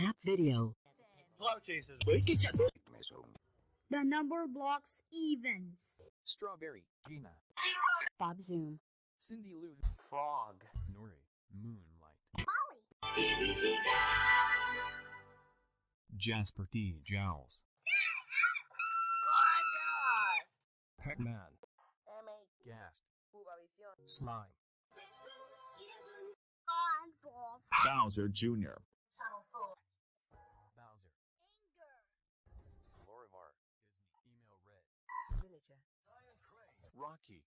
Tap video. Cloud chasers. The number blocks evens. Strawberry, Gina. Bob Zoom. Cindy Lou. Frog. Nori, Moonlight. Jasper T. Jowls. Pac-Man. Gast. Slime. Bowser Jr. Bowser. Lorivar. Disney. Email Red. Villager. Rocky.